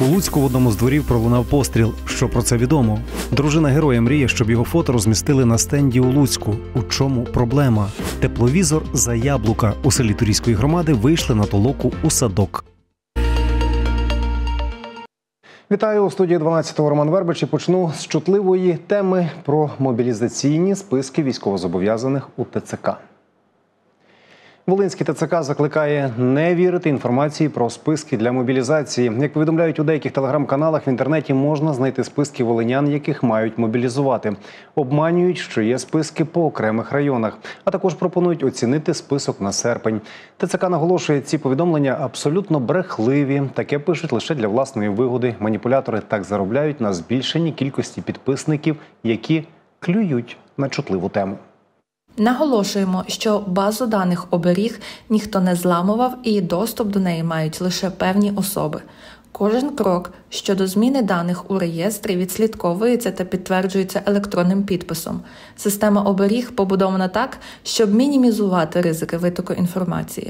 Луцьку в одному з дворів пролунав постріл. Що про це відомо? Дружина героя мріє, щоб його фото розмістили на стенді у Луцьку. У чому проблема? Тепловізор за яблука. У селі Турійської громади вийшли на толоку у садок. Вітаю, у студії 12-го Роман Вербич і почну з чутливої теми про мобілізаційні списки військовозобов'язаних у ТЦК. Волинський ТЦК закликає не вірити інформації про списки для мобілізації. Як повідомляють у деяких телеграм-каналах, в інтернеті можна знайти списки волинян, яких мають мобілізувати. Обманюють, що є списки по окремих районах, а також пропонують оцінити список на серпень. ТЦК наголошує, ці повідомлення абсолютно брехливі. Таке пишуть лише для власної вигоди. Маніпулятори так заробляють на збільшенні кількості підписників, які клюють на чутливу тему. Наголошуємо, що базу даних оберіг ніхто не зламував і доступ до неї мають лише певні особи. Кожен крок щодо зміни даних у реєстрі відслідковується та підтверджується електронним підписом. Система оберіг побудована так, щоб мінімізувати ризики витоку інформації.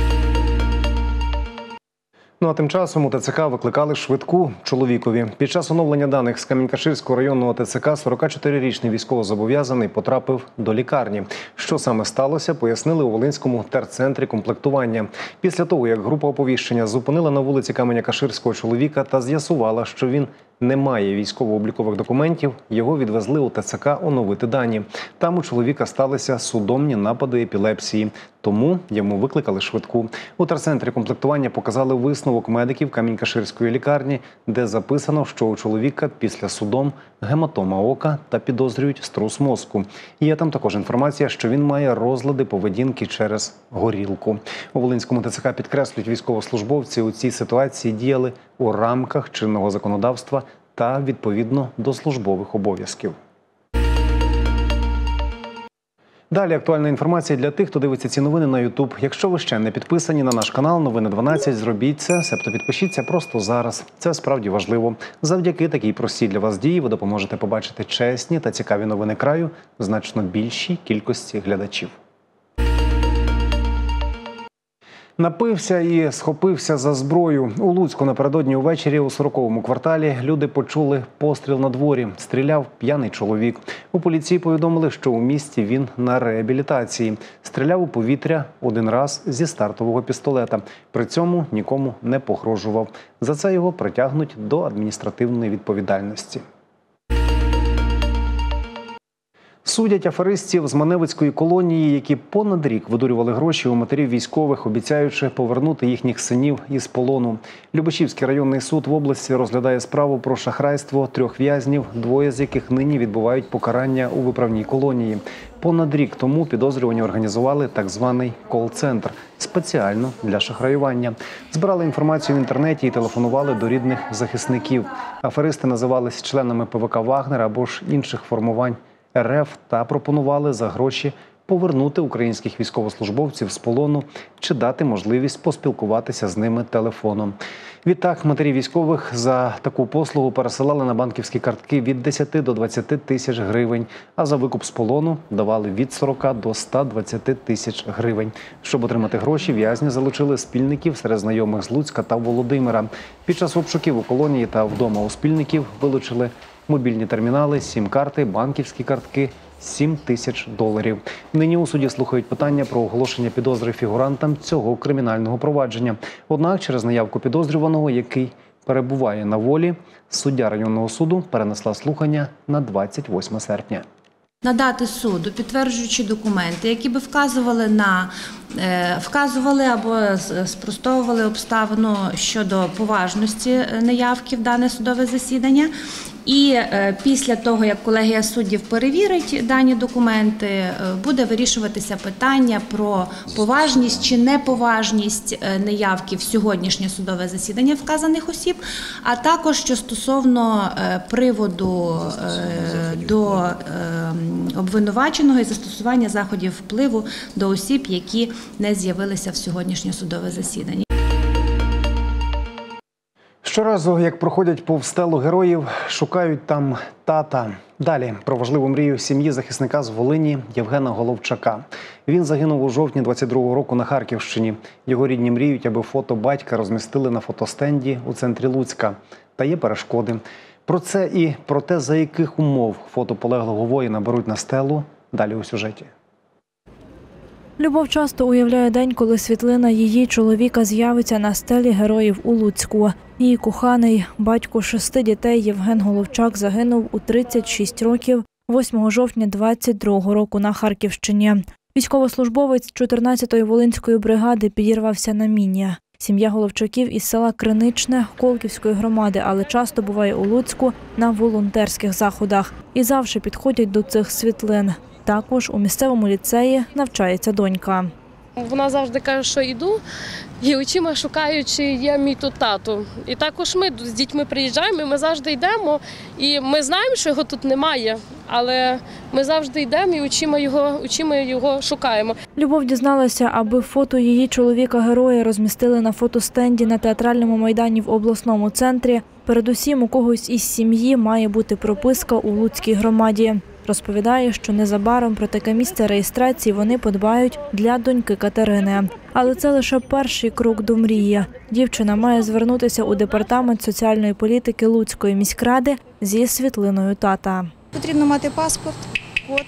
Ну а тим часом у ТЦК викликали швидку чоловікові. Під час оновлення даних з Камінь-Каширського районного ТЦК 44-річний військовозобов'язаний потрапив до лікарні. Що саме сталося, пояснили у Волинському терцентрі комплектування. Після того, як група оповіщення зупинила на вулиці Каменя-Каширського чоловіка та з'ясувала, що він не має військово-облікових документів, його відвезли у ТЦК оновити дані. Там у чоловіка сталися судомні напади епілепсії, тому йому викликали швидку. У терцентрі комплектування показали висновок медиків Камінь-Каширської лікарні, де записано, що у чоловіка після судом гематома ока та підозрюють струс мозку. Є там також інформація, що він має розлади поведінки через горілку. У Волинському ТЦК підкреслюють, військовослужбовці у цій ситуації діяли у рамках чинного законодавства та відповідно до службових обов'язків. Далі актуальна інформація для тих, хто дивиться ці новини на YouTube. Якщо ви ще не підписані на наш канал «Новини 12», зробіть це, себто підпишіться просто зараз. Це справді важливо. Завдяки такій простій для вас дії ви допоможете побачити чесні та цікаві новини краю значно більшій кількості глядачів. Напився і схопився за зброю. У Луцьку напередодні увечері у 40-му кварталі люди почули постріл на дворі. Стріляв п'яний чоловік. У поліції повідомили, що у місті він на реабілітації. Стріляв у повітря один раз зі стартового пістолета. При цьому нікому не погрожував. За це його притягнуть до адміністративної відповідальності. Судять аферистів з Маневицької колонії, які понад рік видурювали гроші у матерів військових, обіцяючи повернути їхніх синів із полону. Любешівський районний суд в області розглядає справу про шахрайство 3 в'язнів, 2 з яких нині відбувають покарання у виправній колонії. Понад рік тому підозрювані організували так званий кол-центр спеціально для шахраювання. Збирали інформацію в інтернеті і телефонували до рідних захисників. Аферисти називались членами ПВК «Вагнер» або ж інших формувань РФ та пропонували за гроші повернути українських військовослужбовців з полону чи дати можливість поспілкуватися з ними телефоном. Відтак, матері військових за таку послугу пересилали на банківські картки від 10 до 20 тисяч гривень, а за викуп з полону давали від 40 до 120 тисяч гривень. Щоб отримати гроші, в'язні залучили спільників серед знайомих з Луцька та Володимира. Під час обшуків у колонії та вдома у спільників вилучили мобільні термінали, сім-карти, банківські картки, $7 тисяч. Нині у суді слухають питання про оголошення підозри фігурантам цього кримінального провадження. Однак через наявку підозрюваного, який перебуває на волі, суддя районного суду перенесла слухання на 28 серпня. Надати суду підтверджуючі документи, які би вказували або спростовували обставину щодо поважності неявки в дане судове засідання. І після того, як колегія суддів перевірить дані документи, буде вирішуватися питання про поважність чи неповажність неявки в сьогоднішнє судове засідання вказаних осіб, а також що стосовно приводу до обвинуваченого і застосування заходів впливу до осіб, які не з'явилися в сьогоднішнє судове засідання. Щоразу, як проходять повз стелу героїв, шукають там тата. Далі про важливу мрію сім'ї захисника з Волині Євгена Головчака. Він загинув у жовтні 22-го року на Харківщині. Його рідні мріють, аби фото батька розмістили на фотостенді у центрі Луцька. Та є перешкоди. Про це і про те, за яких умов фото полеглого воїна беруть на стелу, далі у сюжеті. Любов часто уявляє день, коли світлина її чоловіка з'явиться на стелі героїв у Луцьку. Її коханий, батько 6 дітей Євген Головчак загинув у 36 років 8 жовтня 22-го року на Харківщині. Військовослужбовець 14-ї Волинської бригади підірвався на міні. Сім'я Головчаків із села Криничне Колківської громади, але часто буває у Луцьку на волонтерських заходах. І завжди підходять до цих світлин. Також у місцевому ліцеї навчається донька. Вона завжди каже, що йду, і очима шукаю, чи є мій тут тато. І також ми з дітьми приїжджаємо, і ми завжди йдемо, і ми знаємо, що його тут немає, але ми завжди йдемо і очима його шукаємо. Любов дізналася, аби фото її чоловіка-героя розмістили на фотостенді на театральному майдані в обласному центрі. Передусім, у когось із сім'ї має бути прописка у Луцькій громаді. Розповідає, що незабаром про таке місце реєстрації вони подбають для доньки Катерини. Але це лише перший крок до мрії. Дівчина має звернутися у департамент соціальної політики Луцької міськради зі світлиною тата. Потрібно мати паспорт, код,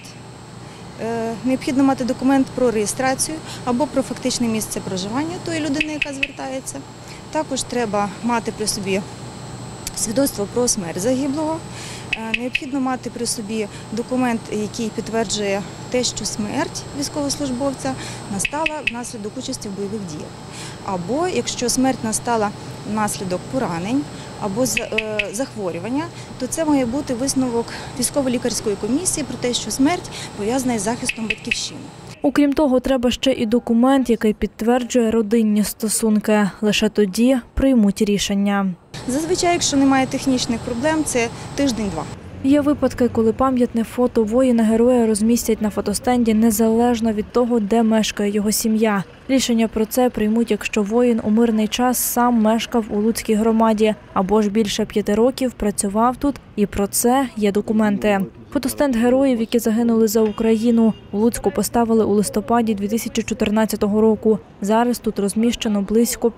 необхідно мати документ про реєстрацію або про фактичне місце проживання тої людини, яка звертається. Також треба мати при собі свідоцтво про смерть загиблого. Необхідно мати при собі документ, який підтверджує те, що смерть військовослужбовця настала внаслідок участі в бойових діях. Або якщо смерть настала внаслідок поранень або захворювання, то це має бути висновок військово-лікарської комісії про те, що смерть пов'язана із захистом батьківщини. Окрім того, треба ще і документ, який підтверджує родинні стосунки. Лише тоді приймуть рішення. Зазвичай, якщо немає технічних проблем, це тиждень-два. Є випадки, коли пам'ятне фото воїна-героя розмістять на фотостенді незалежно від того, де мешкає його сім'я. Рішення про це приймуть, якщо воїн у мирний час сам мешкав у Луцькій громаді або ж більше 5 років працював тут, і про це є документи. Фотостенд героїв, які загинули за Україну, у Луцьку поставили у листопаді 2014 року. Зараз тут розміщено близько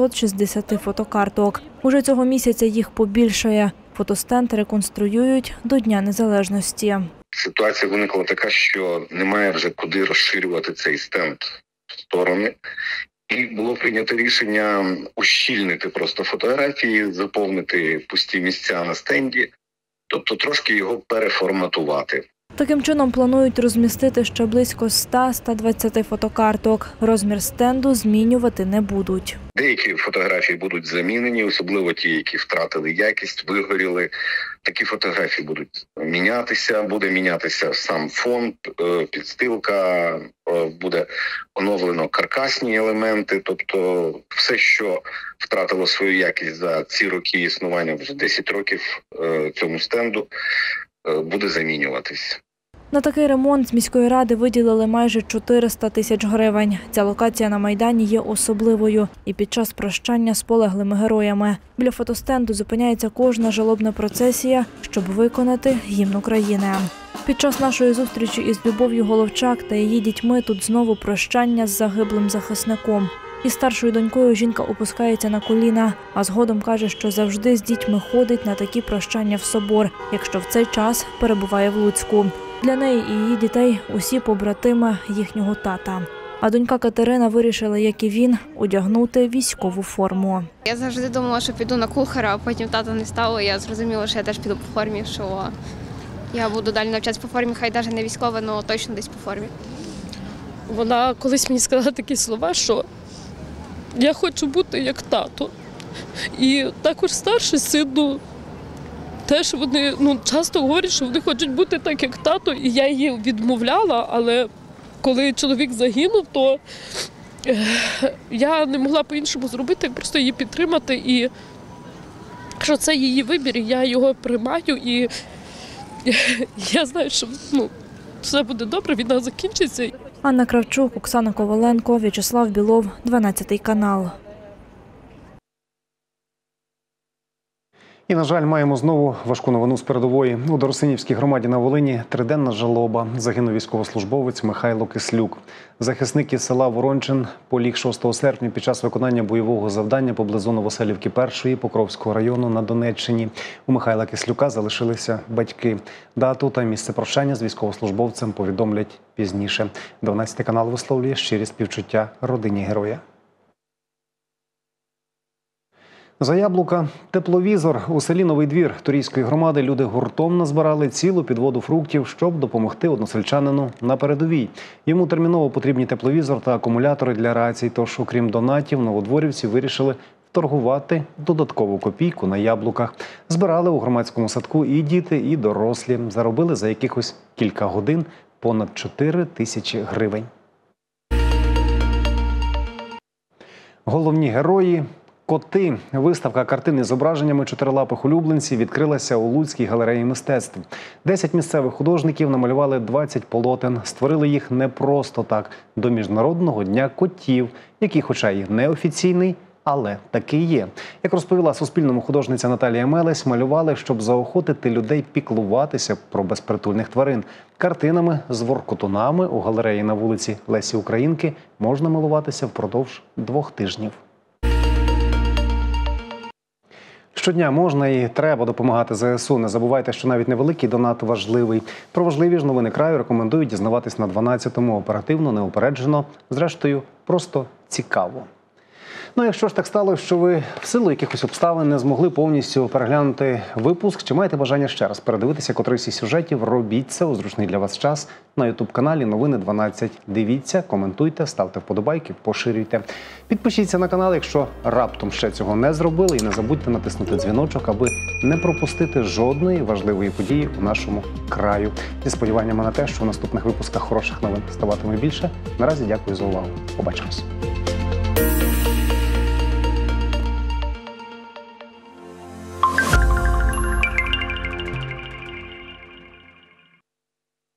560 фотокарток. Уже цього місяця їх побільшає. Фотостенд реконструюють до Дня Незалежності. Ситуація виникла така, що немає вже куди розширювати цей стенд в сторони. І було прийнято рішення ущільнити просто фотографії, заповнити пусті місця на стенді, тобто трошки його переформатувати. Таким чином планують розмістити ще близько 100-120 фотокарток. Розмір стенду змінювати не будуть. Деякі фотографії будуть замінені, особливо ті, які втратили якість, вигоріли. Такі фотографії будуть мінятися, буде мінятися сам фон, підстилка, буде оновлено каркасні елементи, тобто все, що втратило свою якість за ці роки існування, вже 10 років цьому стенду, буде замінюватись. На такий ремонт з міської ради виділили майже 400 тисяч гривень. Ця локація на Майдані є особливою і під час прощання з полеглими героями. Біля фотостенду зупиняється кожна жалобна процесія, щоб виконати гімн України. Під час нашої зустрічі із Любов'ю Головчак та її дітьми тут знову прощання з загиблим захисником. Із старшою донькою жінка опускається на коліна, а згодом каже, що завжди з дітьми ходить на такі прощання в собор, якщо в цей час перебуває в Луцьку. Для неї і її дітей усі побратими їхнього тата. А донька Катерина вирішила, як і він, одягнути військову форму. Я завжди думала, що піду на кухаря, а потім тата не стало, і я зрозуміла, що я теж піду по формі, що я буду далі навчатися по формі, хай навіть не військова, але точно десь по формі. Вона колись мені сказала такі слова, що я хочу бути як тато. І також старший син, теж вони часто говорять, що вони хочуть бути так, як тато, і я її відмовляла, але коли чоловік загинув, то я не могла по-іншому зробити, як просто її підтримати. І що це її вибір, я його приймаю, і я знаю, що все буде добре, війна закінчиться. Анна Кравчук, Оксана Коваленко, В'ячеслав Білов, 12 канал. І, на жаль, маємо знову важку новину з передової. У Доросинівській громаді на Волині триденна жалоба. Загинув військовослужбовець Михайло Кислюк. Захисник із села Ворончин поліг 6 серпня під час виконання бойового завдання поблизу Новоселівки 1-ї Покровського району на Донеччині. У Михайла Кислюка залишилися батьки. Дату та місце прощання з військовослужбовцем повідомлять пізніше. 12 канал висловлює щирі співчуття родині героя. За яблука – тепловізор. У селі Новий Двір Турійської громади люди гуртом назбирали цілу підводу фруктів, щоб допомогти односельчанину на передовій. Йому терміново потрібні тепловізор та акумулятори для рацій, тож, окрім донатів, новодворівці вирішили торгувати додаткову копійку на яблуках. Збирали у громадському садку і діти, і дорослі. Заробили за якихось кілька годин понад 4 тисячі гривень. Головні герої – коти. Виставка картин із зображеннями чотирилапих улюбленців відкрилася у Луцькій галереї мистецтв. 10 місцевих художників намалювали 20 полотен. Створили їх не просто так. До Міжнародного дня котів, який хоча й неофіційний, але такий є. Як розповіла Суспільному художниця Наталія Мелесь, малювали, щоб заохотити людей піклуватися про безпритульних тварин. Картинами з воркотунами у галереї на вулиці Лесі Українки можна милуватися впродовж 2 тижнів. Щодня можна і треба допомагати ЗСУ. Не забувайте, що навіть невеликий донат важливий. Про важливі ж новини краю рекомендують дізнаватись на 12-му. Оперативно, неупереджено, зрештою, просто цікаво. Ну, якщо ж так сталося, що ви в силу якихось обставин не змогли повністю переглянути випуск, чи маєте бажання ще раз передивитися котрийсь із сюжетів, робіть це у зручний для вас час на ютуб-каналі Новини 12. Дивіться, коментуйте, ставте вподобайки, поширюйте. Підпишіться на канал, якщо раптом ще цього не зробили, і не забудьте натиснути дзвіночок, аби не пропустити жодної важливої події у нашому краю. Зі сподіваннями на те, що в наступних випусках хороших новин ставатиме більше. Наразі дякую за увагу. Побачимось.